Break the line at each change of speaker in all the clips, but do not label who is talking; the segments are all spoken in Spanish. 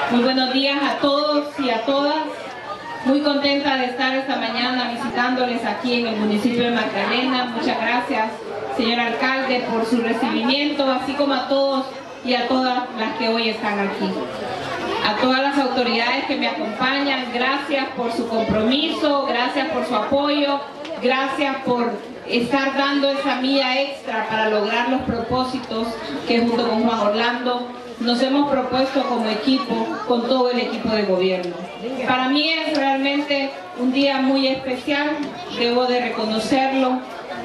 Muy buenos días a todos y a todas. Muy contenta de estar esta mañana visitándoles aquí en el municipio de Magdalena. Muchas gracias, señor alcalde, por su recibimiento, así como a todos y a todas las que hoy están aquí. A todas las autoridades que me acompañan, gracias por su compromiso, gracias por su apoyo, gracias por estar dando esa milla extra para lograr los propósitos que junto con Juan Orlando nos hemos propuesto como equipo, con todo el equipo de gobierno. Para mí es realmente un día muy especial, debo de reconocerlo.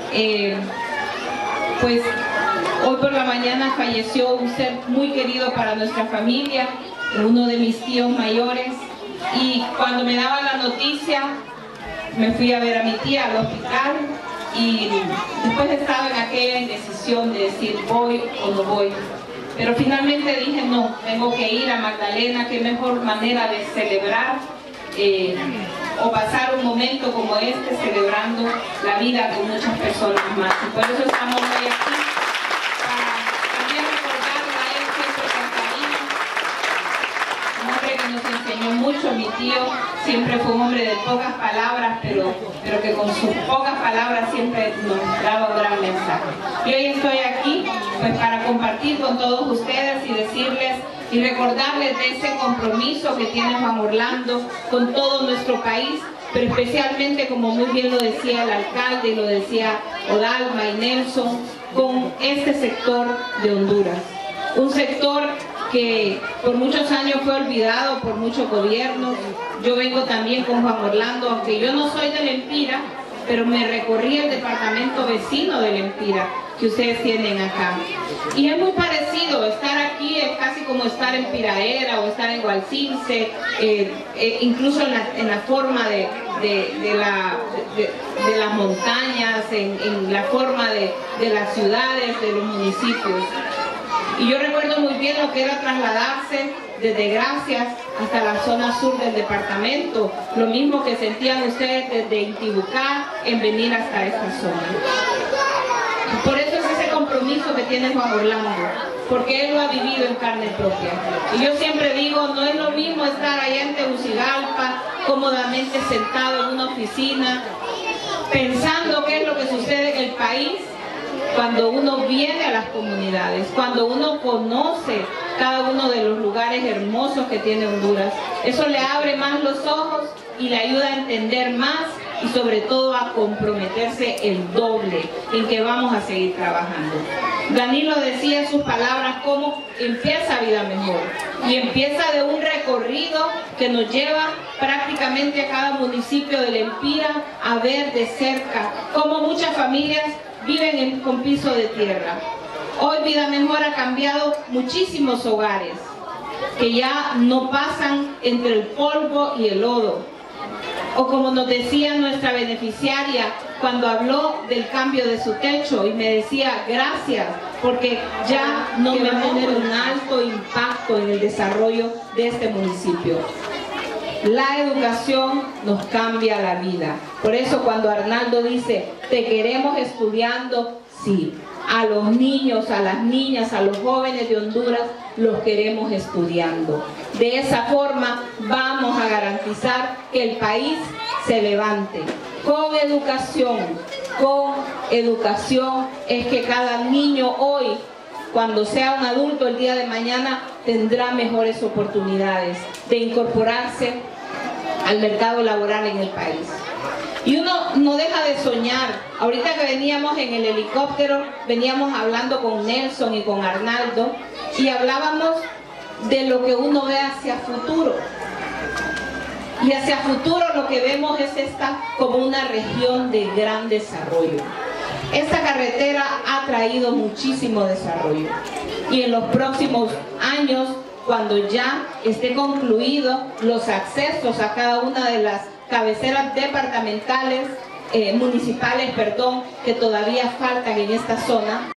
Pues hoy por la mañana falleció un ser muy querido para nuestra familia, uno de mis tíos mayores, y cuando me daba la noticia me fui a ver a mi tía al hospital y después estaba en aquella indecisión de decir voy o no voy. Pero finalmente dije no, tengo que ir a Magdalena, qué mejor manera de celebrar o pasar un momento como este celebrando la vida de muchas personas más. Y por eso estamos hoy aquí, para también recordarle a él siempre con cariño. Un hombre que nos enseñó mucho, mi tío siempre fue un hombre de pocas palabras, pero que con sus pocas palabras siempre nos daba un gran mensaje. Y hoy estoy aquí pues para compartir con todos ustedes y decirles y recordarles de ese compromiso que tiene Juan Orlando con todo nuestro país, pero especialmente, como muy bien lo decía el alcalde y lo decía Odalma y Nelson, con este sector de Honduras. Un sector que por muchos años fue olvidado por muchos gobiernos. Yo vengo también con Juan Orlando, aunque yo no soy del Empira, pero me recorrí el departamento vecino del Empira que ustedes tienen acá. Y es muy parecido, estar aquí es casi como estar en Piraera o estar en Gualcince, incluso en la forma de las montañas, en la forma de las ciudades, de los municipios. Y yo recuerdo muy bien lo que era trasladarse desde Gracias hasta la zona sur del departamento, lo mismo que sentían ustedes desde Intibucá en venir hasta esta zona. Por eso es ese compromiso que tiene Juan Orlando, porque él lo ha vivido en carne propia. Y yo siempre digo, no es lo mismo estar allá en Tegucigalpa, cómodamente sentado en una oficina, pensando qué es lo que sucede en el país, cuando uno viene a las comunidades, cuando uno conoce cada uno de los lugares hermosos que tiene Honduras. Eso le abre más los ojos y le ayuda a entender más y sobre todo a comprometerse el doble en que vamos a seguir trabajando. Danilo decía en sus palabras cómo empieza Vida Mejor y empieza de un recorrido que nos lleva prácticamente a cada municipio del Empira a ver de cerca cómo muchas familias viven con piso de tierra. Hoy Vida Mejor ha cambiado muchísimos hogares que ya no pasan entre el polvo y el lodo. O como nos decía nuestra beneficiaria cuando habló del cambio de su techo y me decía gracias porque ya no me va a tener un alto impacto en el desarrollo de este municipio. La educación nos cambia la vida. Por eso cuando Arnaldo dice, te queremos estudiando, sí. A los niños, a las niñas, a los jóvenes de Honduras, los queremos estudiando. De esa forma vamos a garantizar que el país se levante. Con educación es que cada niño hoy, cuando sea un adulto el día de mañana, tendrá mejores oportunidades de incorporarse al mercado laboral en el país. Y uno no deja de soñar. Ahorita que veníamos en el helicóptero, veníamos hablando con Nelson y con Arnaldo y hablábamos de lo que uno ve hacia futuro. Y hacia futuro lo que vemos es esta como una región de gran desarrollo. Esta carretera ha traído muchísimo desarrollo y en los próximos años, cuando ya esté concluido los accesos a cada una de las cabeceras departamentales, municipales, perdón, que todavía faltan en esta zona,